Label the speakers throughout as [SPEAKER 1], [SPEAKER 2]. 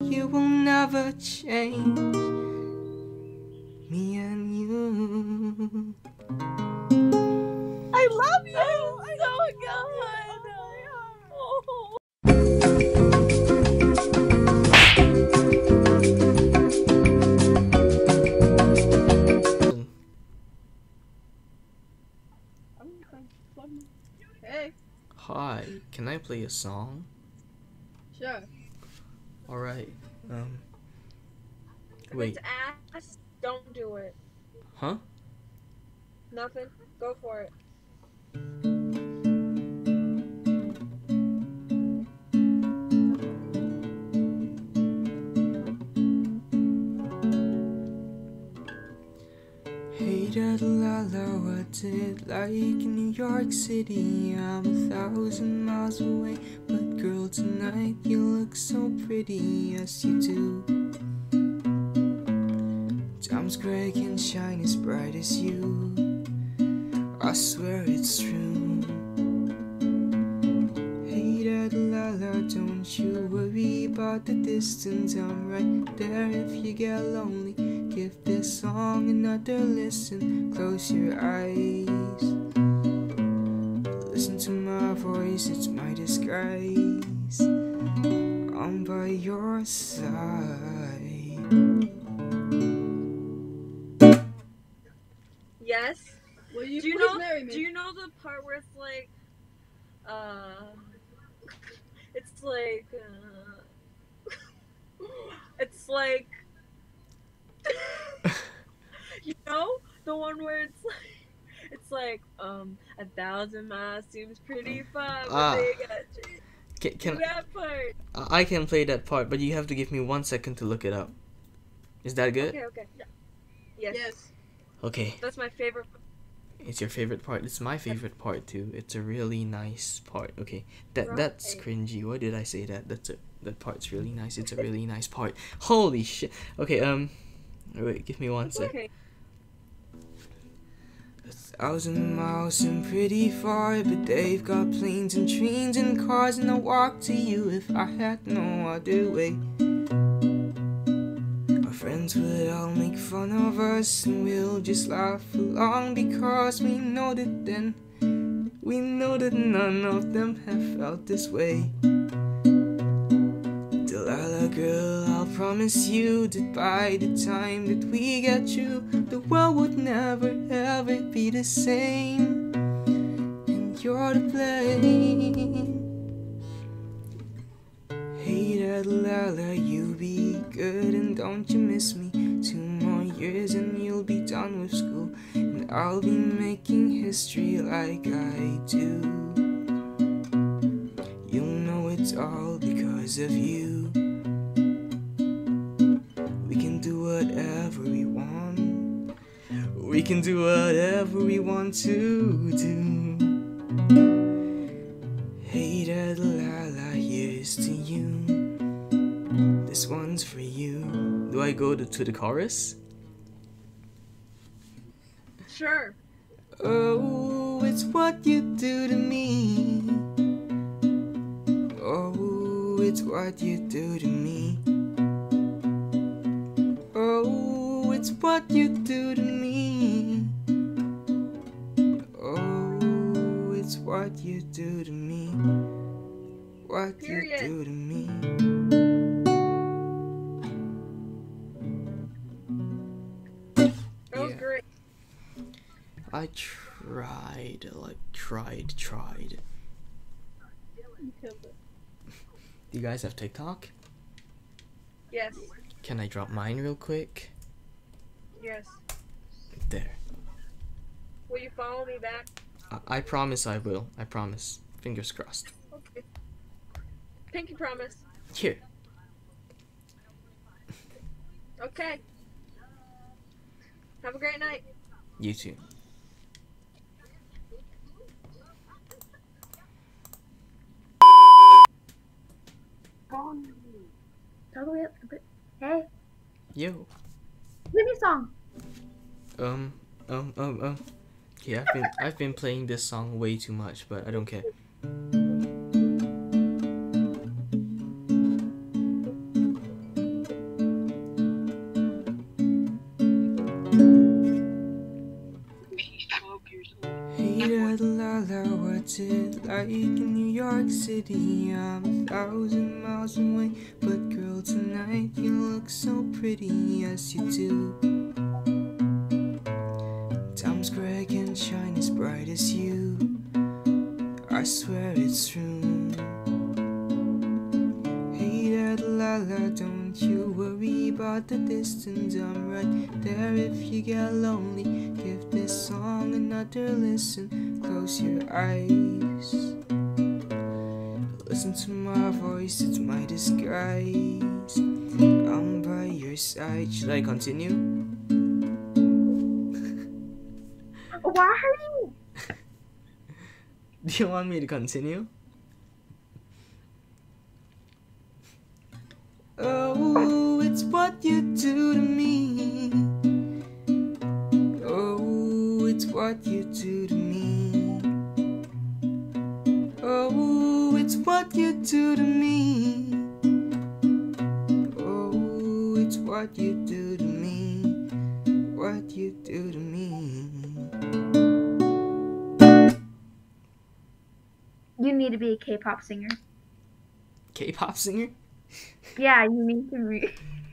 [SPEAKER 1] you will never change. Me and you.
[SPEAKER 2] I love you. So good. Oh. Hey.
[SPEAKER 1] Hi, can I play a song?
[SPEAKER 2] Sure.
[SPEAKER 1] Alright,
[SPEAKER 2] If
[SPEAKER 1] wait.
[SPEAKER 2] it's ass, don't do it.
[SPEAKER 1] Huh?
[SPEAKER 2] Nothing. Go for it.
[SPEAKER 1] Hey Delilah, what's it like in New York City? I'm 1,000 miles away, but girl, tonight you look so pretty, yes you do. Times gray can shine as bright as you, I swear it's true. Hey Delilah, don't you worry about the distance, I'm right there if you get lonely. Give this song another listen, close your eyes. Listen to my voice, it's my disguise. I'm by your side.
[SPEAKER 2] Yes.
[SPEAKER 3] Will you
[SPEAKER 2] Do you
[SPEAKER 3] please
[SPEAKER 2] know?
[SPEAKER 3] marry me?
[SPEAKER 2] Do you know the part where it's like, it's like, it's like, you know, the one where it's like, 1,000 miles seems pretty far, but they got
[SPEAKER 1] Can
[SPEAKER 2] that part.
[SPEAKER 1] I can play that part, but you have to give me 1 second to look it up. Is that good?
[SPEAKER 2] Okay. Yes.
[SPEAKER 3] Yes.
[SPEAKER 1] Okay.
[SPEAKER 2] That's my favorite.
[SPEAKER 1] It's your favorite part. It's my favorite part too. It's a really nice part. Okay, that's cringy. Why did I say that? That part's really nice. It's a really nice part. Holy shit. Okay, wait, give me 1 sec.
[SPEAKER 2] Okay.
[SPEAKER 1] 1,000 miles seem pretty far, but they've got planes and trains and cars, and I'll walk to you if I had no other way. Our friends would all make fun of us, and we'll just laugh along because we know that none of them have felt this way. Delilah girl, I'll promise you that by the time that we get you, the world would never ever be the same, and you're to blame. Hey Delilah, you be good and don't you miss me. 2 more years and you'll be done with school, and I'll be making history like I do. You'll know it's all because of you. We can do whatever we want. We can do whatever we want to do. Hey Delilah, here's to you. This one's for you. Do I go to the chorus?
[SPEAKER 2] Sure.
[SPEAKER 1] Oh, it's what you do to me. Oh, it's what you do to me. Oh, it's what you do to me. Oh, it's what you do to me. What
[SPEAKER 2] Period.
[SPEAKER 1] you do to me.
[SPEAKER 2] That was great.
[SPEAKER 1] I tried.
[SPEAKER 3] You killed it.
[SPEAKER 1] Do you guys have TikTok?
[SPEAKER 2] Yes.
[SPEAKER 1] Can I drop mine real quick?
[SPEAKER 2] Yes.
[SPEAKER 1] There.
[SPEAKER 2] Will you follow me back?
[SPEAKER 1] I promise I will. I promise. Fingers crossed.
[SPEAKER 2] Okay. Pinky promise.
[SPEAKER 1] Here.
[SPEAKER 2] Okay. Have a great night.
[SPEAKER 1] You too.
[SPEAKER 4] Hey,
[SPEAKER 1] Yo.
[SPEAKER 4] give me a song.
[SPEAKER 1] Yeah, I've been playing this song way too much, but I don't care. like in New York City. I'm 1,000 miles away, but girl, tonight you look so pretty, yes you do. Times Square can shine as bright as you, I swear it's true. Hey there, Delilah, don't you worry about the distance. I'm right there if you get lonely. Give this song another listen. Close your eyes. Listen to my voice, it's my disguise. I'm by your side. Should I continue?
[SPEAKER 4] Why are you?
[SPEAKER 1] Do you want me to continue? Oh, it's what you do to me. Oh, it's what you do to me. Oh, it's what you do to me. Oh, it's what you do to me. What you do to me.
[SPEAKER 4] You need to be a K-pop singer.
[SPEAKER 1] K-pop singer?
[SPEAKER 4] Yeah, you need to be.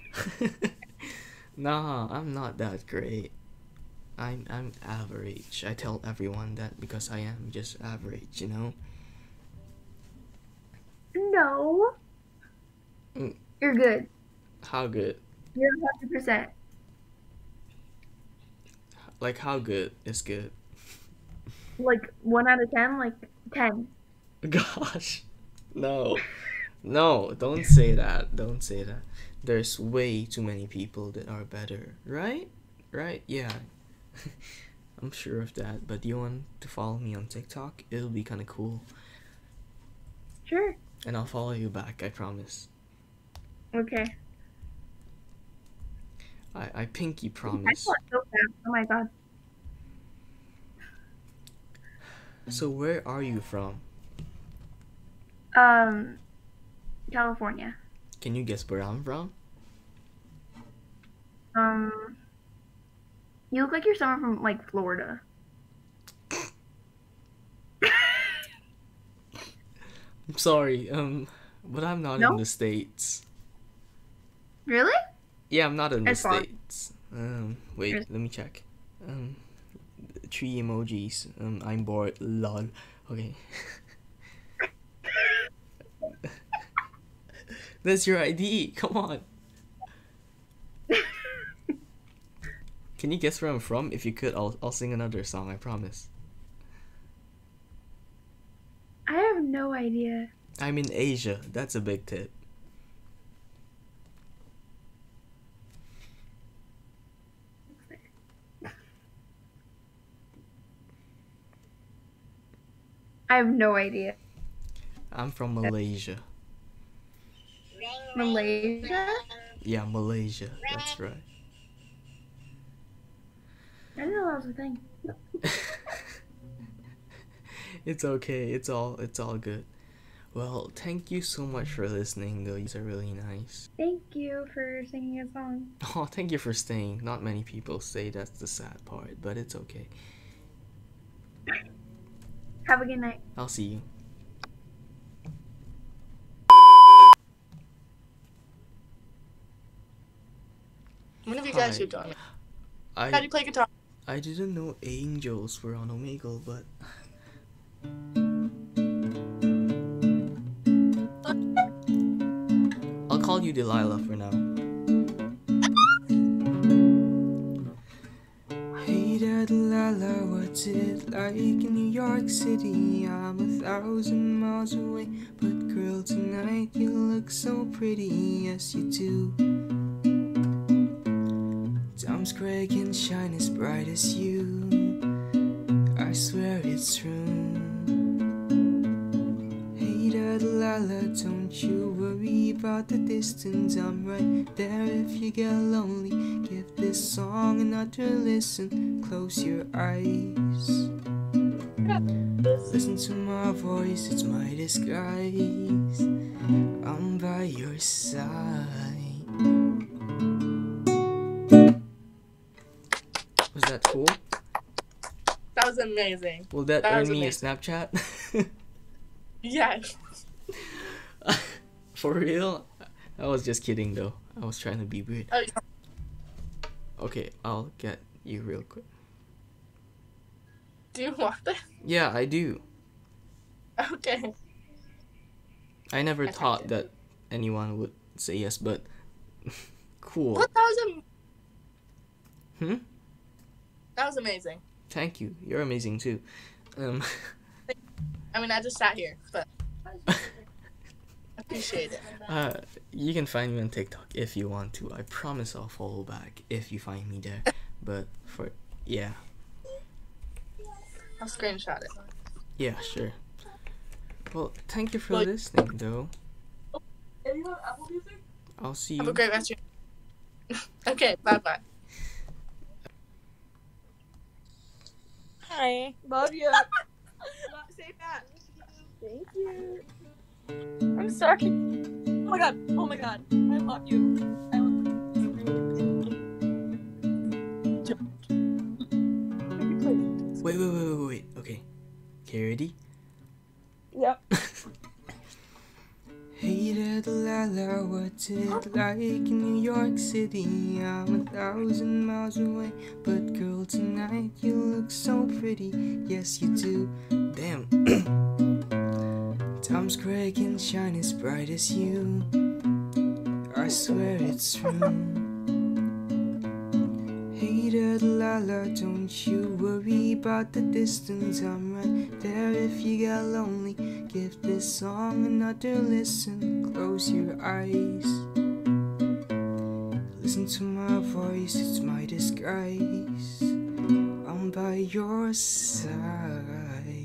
[SPEAKER 1] Nah, I'm not that great. I'm average. I tell everyone that because I am just average, you know?
[SPEAKER 4] No.
[SPEAKER 1] Mm.
[SPEAKER 4] You're good.
[SPEAKER 1] How good?
[SPEAKER 4] You're 100%.
[SPEAKER 1] Like how good is good?
[SPEAKER 4] Like 1 out of 10, like 10.
[SPEAKER 1] Gosh. No. No, don't say that. Don't say that. There's way too many people that are better, right? Right? Yeah. I'm sure of that. But you want to follow me on TikTok? It'll be kind of cool.
[SPEAKER 4] Sure.
[SPEAKER 1] And I'll follow you back, I promise.
[SPEAKER 4] Okay.
[SPEAKER 1] I pinky
[SPEAKER 4] I
[SPEAKER 1] promise.
[SPEAKER 4] thought so fast. Oh my god.
[SPEAKER 1] So where are you from?
[SPEAKER 4] California.
[SPEAKER 1] Can you guess where I'm from?
[SPEAKER 4] You look like you're someone from like Florida.
[SPEAKER 1] I'm sorry, but I'm not
[SPEAKER 4] No?
[SPEAKER 1] in the States.
[SPEAKER 4] Really?
[SPEAKER 1] Yeah, I'm not in the
[SPEAKER 4] As far-
[SPEAKER 1] States. Wait,
[SPEAKER 4] Yes.
[SPEAKER 1] let me check. 3 emojis. I'm bored. Lol. Okay. That's your ID. Come on. Can you guess where I'm from? If you could, I'll sing another song. I promise.
[SPEAKER 4] I have no idea.
[SPEAKER 1] I'm in Asia. That's a big tip.
[SPEAKER 4] I have no idea.
[SPEAKER 1] I'm from Malaysia.
[SPEAKER 4] Malaysia?
[SPEAKER 1] Yeah, Malaysia. That's right.
[SPEAKER 4] I didn't know that was a thing.
[SPEAKER 1] It's okay. It's all good. Well, thank you so much for listening, though. You are really nice.
[SPEAKER 4] Thank you for singing a song.
[SPEAKER 1] Oh, thank you for staying. Not many people stay. That's the sad part, but it's okay.
[SPEAKER 4] Have a good night.
[SPEAKER 1] I'll see you.
[SPEAKER 3] When have you guys
[SPEAKER 1] Hi.
[SPEAKER 3] done? How do
[SPEAKER 1] I
[SPEAKER 3] you play guitar?
[SPEAKER 1] I didn't know angels were on Omegle, but I'll call you Delilah for now. Hey there, Delilah, what's it like in New York City? I'm 1,000 miles away, but girl, tonight you look so pretty, yes you do. Times Square can shine as bright as you, I swear it's true. Hey there, Delilah, don't you worry about the distance. I'm right there if you get lonely. Give this song another listen. Close your eyes. Listen to my voice, it's my disguise. I'm by your side. Was that cool?
[SPEAKER 3] That was amazing.
[SPEAKER 1] Will that
[SPEAKER 3] That
[SPEAKER 1] earn
[SPEAKER 3] was
[SPEAKER 1] me a
[SPEAKER 3] amazing.
[SPEAKER 1] Snapchat?
[SPEAKER 3] Yeah.
[SPEAKER 1] For real? I was just kidding though. I was trying to be weird.
[SPEAKER 3] Oh,
[SPEAKER 1] Okay, I'll get you real quick.
[SPEAKER 3] do you want that?
[SPEAKER 1] Yeah, I do.
[SPEAKER 3] Okay.
[SPEAKER 1] I never
[SPEAKER 3] Okay.
[SPEAKER 1] thought that anyone would say yes, but cool.
[SPEAKER 3] What? That was amazing.
[SPEAKER 1] Thank you. You're amazing too.
[SPEAKER 3] I mean, I just sat here, but I appreciate it.
[SPEAKER 1] You can find me on TikTok if you want to. I promise I'll follow back if you find me there. But yeah,
[SPEAKER 3] I'll screenshot it.
[SPEAKER 1] yeah, sure. Well, thank you for
[SPEAKER 3] Like-
[SPEAKER 1] listening, though.
[SPEAKER 2] And you have Apple Music?
[SPEAKER 1] I'll see
[SPEAKER 3] Have
[SPEAKER 1] you.
[SPEAKER 3] a great rest of your Okay, bye-bye.
[SPEAKER 2] Hi. Love you. Say that.
[SPEAKER 4] Thank you.
[SPEAKER 2] I'm sorry. Oh my god. Oh my god. I love you. I love
[SPEAKER 1] Wait. Okay. Okay, ready?
[SPEAKER 2] Yep.
[SPEAKER 1] Hey there, Delilah, what's it like in New York City? I'm 1,000 miles away, but girl, tonight you look so pretty. Yes, you do. Damn. Times Square can shine as bright as you. I swear it's true. Hey there, Delilah, don't you worry about the distance. I'm right there if you get lonely. Give this song another listen. Close your eyes. Listen to my voice, it's my disguise. I'm by your side.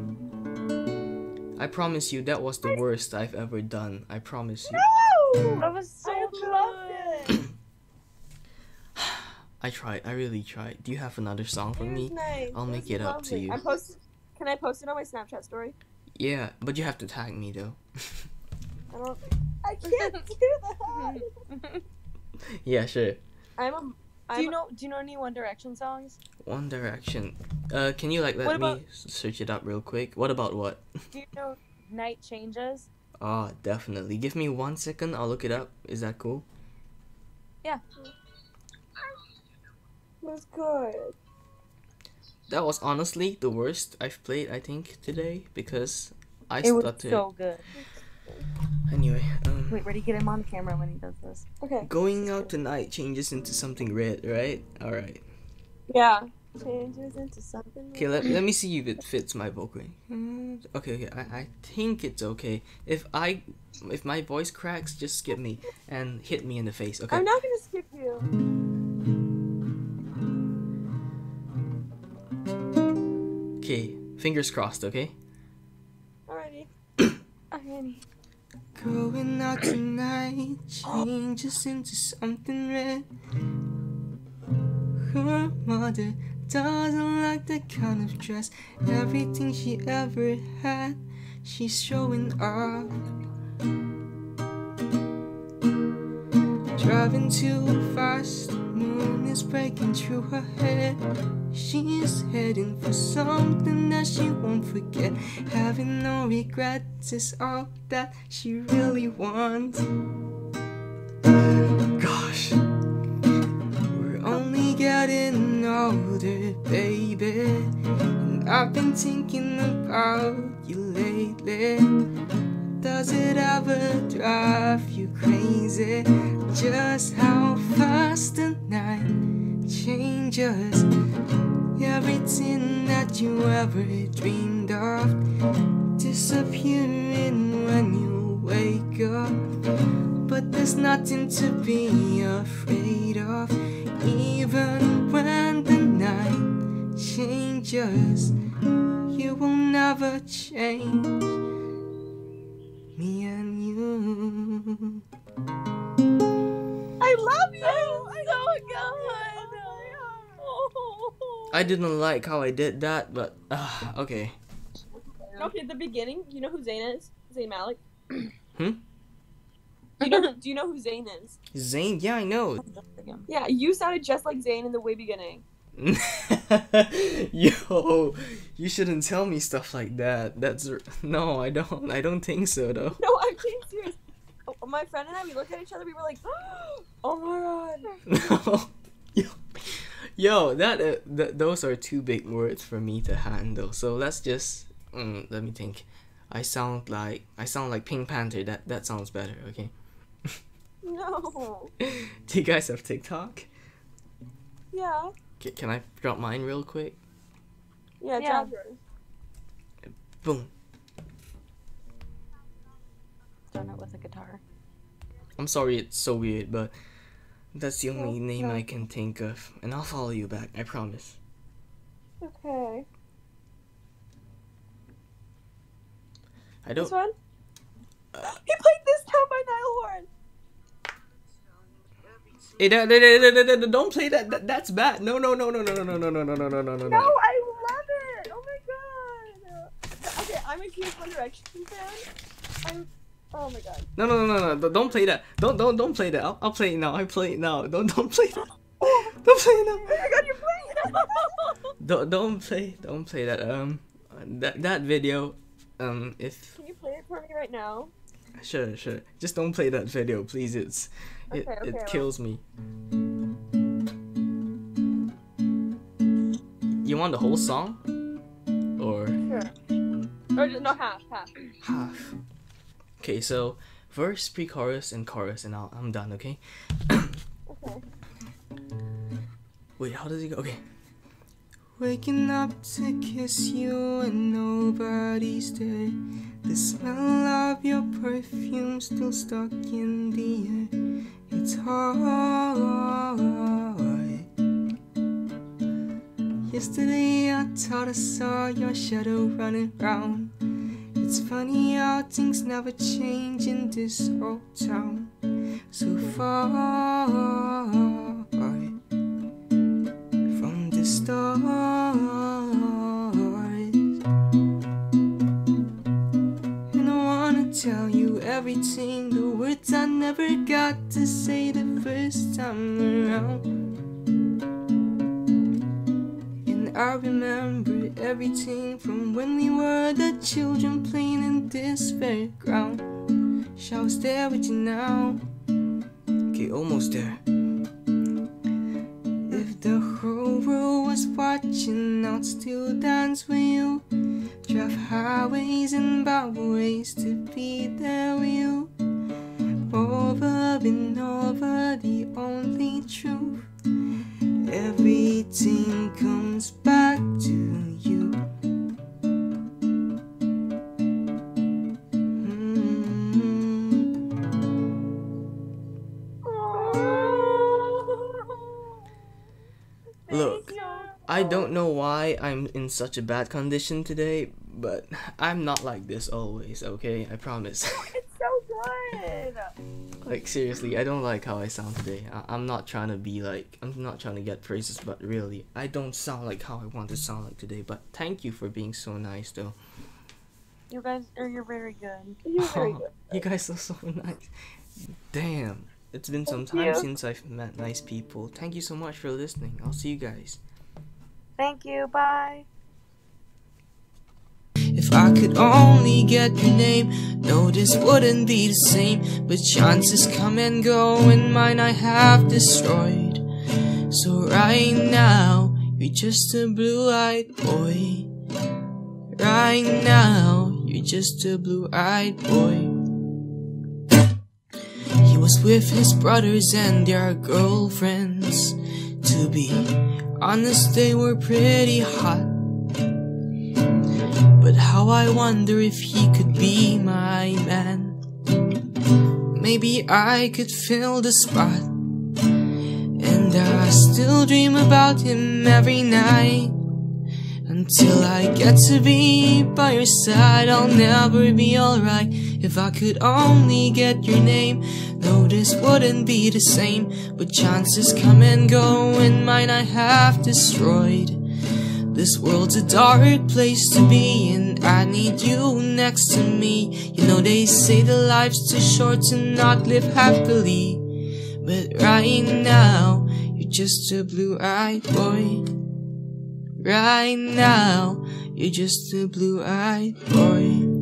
[SPEAKER 1] I promise you that was the worst I've ever done. I promise you.
[SPEAKER 2] That was so good.
[SPEAKER 1] I tried. I really tried. Do you have another song for me?
[SPEAKER 2] Nice.
[SPEAKER 1] I'll make it up to you.
[SPEAKER 2] Can I post it on my Snapchat story?
[SPEAKER 1] Yeah, but you have to tag me though.
[SPEAKER 2] I can't do that.
[SPEAKER 1] Yeah, sure.
[SPEAKER 2] Do you know any One Direction songs?
[SPEAKER 1] One Direction. Can you let
[SPEAKER 2] What
[SPEAKER 1] me
[SPEAKER 2] about-
[SPEAKER 1] search it up real quick? What about what?
[SPEAKER 2] Do you know Night Changes?
[SPEAKER 1] Oh, definitely. Give me 1 second. I'll look it up. Is that cool?
[SPEAKER 2] Yeah. That's good.
[SPEAKER 1] That was honestly the worst I've played, I think, today because I
[SPEAKER 2] It was
[SPEAKER 1] stuttered.
[SPEAKER 2] so good.
[SPEAKER 1] Anyway,
[SPEAKER 2] Wait, ready? Get him on camera when he does this. Okay.
[SPEAKER 1] going out tonight changes into something red, right? All right.
[SPEAKER 2] Yeah. Changes into something.
[SPEAKER 1] Okay, let me see if it fits my vocal. Okay, I think it's okay. If my voice cracks, just skip me and hit me in the face. Okay.
[SPEAKER 2] I'm not gonna skip you.
[SPEAKER 1] Okay, fingers crossed. Okay.
[SPEAKER 2] Alrighty. Alrighty.
[SPEAKER 1] Going out tonight changes into something red. Her mother doesn't like that kind of dress. Everything she ever had, she's showing off. Driving too fast, moon is breaking through her head. She's heading for something that she won't forget. Having no regrets is all that she really wants. Gosh, we're only getting older, baby, and I've been thinking about you lately. Does it ever drive you crazy? Just how fast the night changes. Everything that you ever dreamed of disappearing when you wake up. But there's nothing to be afraid of. Even when the night changes, you will never change. Me and you.
[SPEAKER 2] I love you. So good.
[SPEAKER 1] I didn't like how I did that, but okay.
[SPEAKER 2] Okay, at the beginning, you know who Zayn is? Zayn Malik.
[SPEAKER 1] Hmm?
[SPEAKER 2] Do you know who Zayn is?
[SPEAKER 1] Zayn, yeah, I know.
[SPEAKER 2] Yeah, you sounded just like Zayn in the way beginning.
[SPEAKER 1] Yo, you shouldn't tell me stuff like that. No, I don't. I don't think so though.
[SPEAKER 2] No, I'm being serious. My friend and I, we looked at each other. We were like, "Oh my god!"
[SPEAKER 1] No. Yo, those are too big words for me to handle. So let's just let me think. I sound like Pink Panther. That sounds better. Okay.
[SPEAKER 2] No.
[SPEAKER 1] Do you guys have TikTok?
[SPEAKER 2] Yeah.
[SPEAKER 1] Can I drop mine real quick?
[SPEAKER 2] Yeah. Drop yours.
[SPEAKER 1] Boom.
[SPEAKER 2] Done it with a guitar.
[SPEAKER 1] I'm sorry it's so weird, but that's the only name
[SPEAKER 2] no.
[SPEAKER 1] I can think of, and I'll follow you back. I promise.
[SPEAKER 2] Okay.
[SPEAKER 1] I don't.
[SPEAKER 2] This one? He played this Town by Nile Horn.
[SPEAKER 1] Hey, don't play that. That's bad. No.
[SPEAKER 2] No, I love it. Oh my god. Okay, I'm a huge One Direction fan. Oh my god.
[SPEAKER 1] No. Don't play that. Don't play that. I'll play it now. I play it now. Don't play that. Don't play it now.
[SPEAKER 2] Oh my god, you're playing it.
[SPEAKER 1] Don't play that. That video. If.
[SPEAKER 2] Can you play it for me right now?
[SPEAKER 1] Sure. Just don't play that video, please. It kills me. You want the whole song? Or?
[SPEAKER 2] Sure. Or no, half.
[SPEAKER 1] Half. Okay, so verse, pre-chorus, and chorus, and I'm done. Okay.
[SPEAKER 2] Okay.
[SPEAKER 1] Wait, how does it go? Okay. Waking up to kiss you and nobody's there. The smell of your perfume still stuck in the air. It's hard. Yesterday I thought I saw your shadow running round. It's funny how things never change in this old town. So far from the stars. And I wanna tell you everything, the words I never got to say the first time around. I remember everything from when we were the children playing in this fairground. Shall I stay with you now? Okay, almost there. If the whole world was watching, I'd still dance with you. Drive highways and byways to be there with you. Over and over, the only truth. Everything comes back to you. Look, I don't know why I'm in such a bad condition today, but I'm not like this always, okay? I promise.
[SPEAKER 2] It's so good.
[SPEAKER 1] Like, seriously, I don't like how I sound today. I'm not trying to be like, I'm not trying to get praises, but really, I don't sound like how I want to sound like today. But thank you for being so nice, though.
[SPEAKER 2] You guys, you're very good.
[SPEAKER 1] You guys are so nice. Damn, it's been some time since I've met nice people. Thank you so much for listening. I'll see you guys.
[SPEAKER 2] Thank you, bye.
[SPEAKER 1] If I could only get your name, no, this wouldn't be the same. But chances come and go, and mine I have destroyed. So right now, you're just a blue-eyed boy. Right now, you're just a blue-eyed boy. He was with his brothers and their girlfriends. To be honest, they were pretty hot. But how I wonder if he could be my man. Maybe I could fill the spot. And I still dream about him every night. Until I get to be by your side, I'll never be alright. If I could only get your name, no, this wouldn't be the same. But chances come and go, and mine I have destroyed. This world's a dark place to be, and I need you next to me. You know they say that life's too short to not live happily. But right now, you're just a blue-eyed boy. Right now, you're just a blue-eyed boy.